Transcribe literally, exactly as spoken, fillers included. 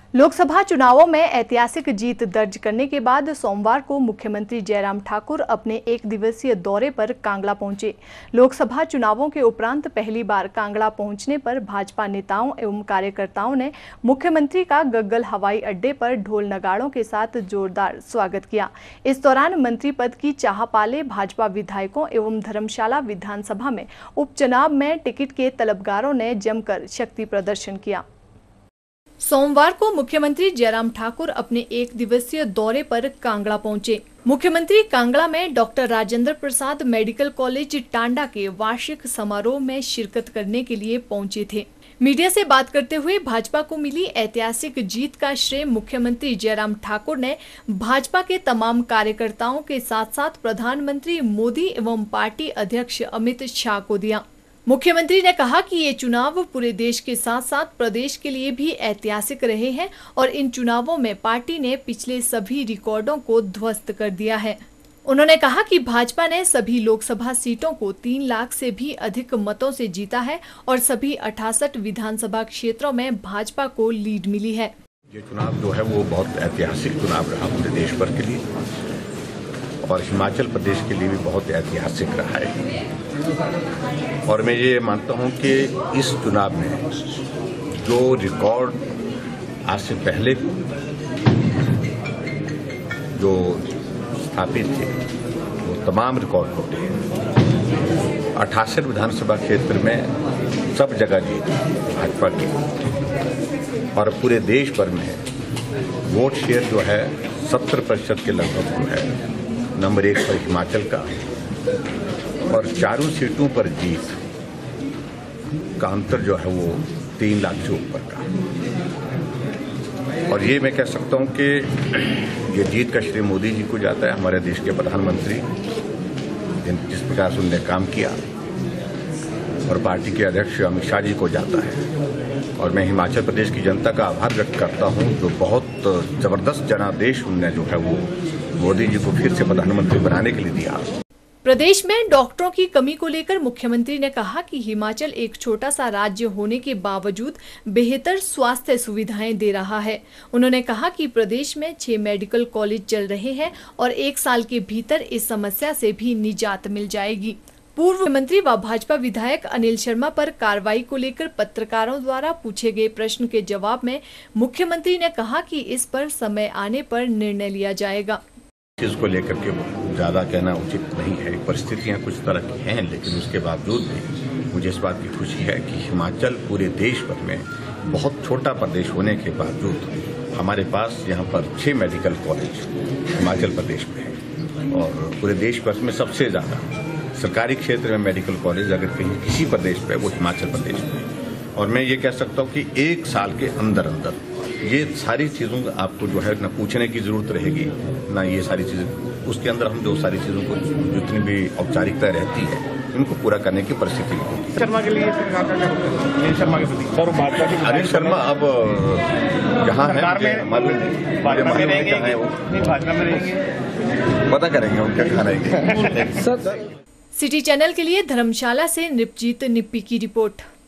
लोकसभा चुनावों में ऐतिहासिक जीत दर्ज करने के बाद सोमवार को मुख्यमंत्री जयराम ठाकुर अपने एक दिवसीय दौरे पर कांगड़ा पहुंचे। लोकसभा चुनावों के उपरांत पहली बार कांगड़ा पहुंचने पर भाजपा नेताओं एवं कार्यकर्ताओं ने मुख्यमंत्री का गग्गल हवाई अड्डे पर ढोल नगाड़ों के साथ जोरदार स्वागत किया। इस दौरान मंत्री पद की चाह पाले भाजपा विधायकों एवं धर्मशाला विधानसभा में उपचुनाव में टिकट के तलबगारों ने जमकर शक्ति प्रदर्शन किया। सोमवार को मुख्यमंत्री जयराम ठाकुर अपने एक दिवसीय दौरे पर कांगड़ा पहुंचे। मुख्यमंत्री कांगड़ा में doctor Rajendra Prasad medical college Tanda के वार्षिक समारोह में शिरकत करने के लिए पहुंचे थे। मीडिया से बात करते हुए भाजपा को मिली ऐतिहासिक जीत का श्रेय मुख्यमंत्री जयराम ठाकुर ने भाजपा के तमाम कार्यकर्ताओं के साथ साथ प्रधानमंत्री मोदी एवं पार्टी अध्यक्ष अमित शाह को दिया। मुख्यमंत्री ने कहा कि ये चुनाव पूरे देश के साथ साथ प्रदेश के लिए भी ऐतिहासिक रहे हैं और इन चुनावों में पार्टी ने पिछले सभी रिकॉर्डों को ध्वस्त कर दिया है। उन्होंने कहा कि भाजपा ने सभी लोकसभा सीटों को तीन लाख से भी अधिक मतों से जीता है और सभी अठासठ विधानसभा क्षेत्रों में भाजपा को लीड मिली है। ये चुनाव जो है वो बहुत ऐतिहासिक चुनाव रहा पूरे देश भर के लिए और हिमाचल प्रदेश के लिए भी बहुत ऐतिहासिक रहा है। और मैं ये मानता हूं कि इस चुनाव में जो रिकॉर्ड आज से पहले जो स्थापित थे वो तमाम रिकॉर्ड टूटे हैं। अठासठ विधानसभा क्षेत्र में सब जगह जीत भाजपा की और पूरे देश भर में वोट शेयर जो है सत्तर प्रतिशत के लगभग जो है नंबर एक पर हिमाचल का और चारों सीटों पर जीत का अंतर जो है वो तीन लाख से ऊपर का। और ये मैं कह सकता हूं कि ये जीत का श्रेय मोदी जी को जाता है, हमारे देश के प्रधानमंत्री जिस प्रकार से उन्होंने काम किया, और पार्टी के अध्यक्ष अमित शाह जी को जाता है। और मैं हिमाचल प्रदेश की जनता का आभार व्यक्त करता हूं जो बहुत जबरदस्त जनादेश उन्होंने जो है वो मोदी जी को फिर से प्रधानमंत्री बनाने के लिए दिया। प्रदेश में डॉक्टरों की कमी को लेकर मुख्यमंत्री ने कहा कि हिमाचल एक छोटा सा राज्य होने के बावजूद बेहतर स्वास्थ्य सुविधाएं दे रहा है। उन्होंने कहा कि प्रदेश में छह मेडिकल कॉलेज चल रहे हैं और एक साल के भीतर इस समस्या से भी निजात मिल जाएगी। पूर्व मंत्री व भाजपा विधायक अनिल शर्मा पर कार्रवाई को लेकर पत्रकारों द्वारा पूछे गए प्रश्न के जवाब में मुख्यमंत्री ने कहा कि इस पर समय आने पर निर्णय लिया जाएगा। इसको लेकर के ज़्यादा कहना उचित नहीं है। परिस्थितियां कुछ तरह की हैं, लेकिन उसके बावजूद भी मुझे इस बात की खुशी है कि हिमाचल पूरे देश भर में बहुत छोटा प्रदेश होने के बावजूद हमारे पास यहाँ पर छह मेडिकल कॉलेज हिमाचल प्रदेश में है और पूरे देश भर में सबसे ज़्यादा सरकारी क्षेत्र में मेडिकल कॉलेज अगर कहीं किसी प्रदेश पे वो हिमाचल प्रदेश में है। और मैं ये कह सकता हूँ कि एक साल के अंदर अंदर ये सारी चीज़ों का आपको जो है न पूछने की जरूरत रहेगी ना ये सारी चीज़ें, उसके अंदर हम जो सारी चीज़ों को जितनी भी औपचारिकता रहती है उनको पूरा करने की परिस्थिति होगी। शर्मा के लिए सरकार का अनिल शर्मा के प्रति सर भाजपा अनिल शर्मा अब जहाँ है भाजपा में रहेंगे वो भाजपा में रहेंगे पता करेंगे उनका कहाँ रहेंगे। सिटी चैनल के लिए धर्मशाला से निपजीत निप्पी की रिपोर्ट।